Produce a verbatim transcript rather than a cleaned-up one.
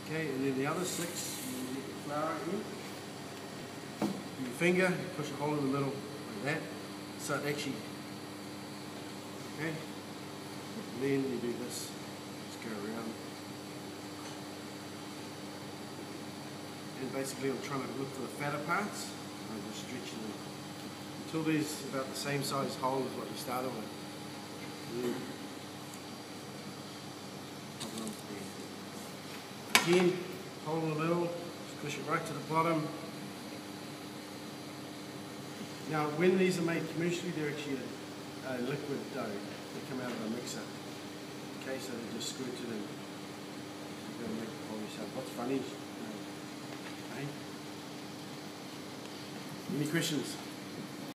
Okay, and then the other six, you get the flour in. With your finger, you push a hole in the middle like that, so it actually, okay, and then you do this, just go around. And basically I'm trying to look for the fatter parts, and just stretching them until there's about the same size hole as what you started with. And then pop it onto there. Again, hole in the middle, just push it right to the bottom. Now when these are made commercially, they're actually a, a liquid dough. They come out of a mixer. Okay, so they just squirt it in. You gotta make it for yourself. What's funny? Okay. Any questions?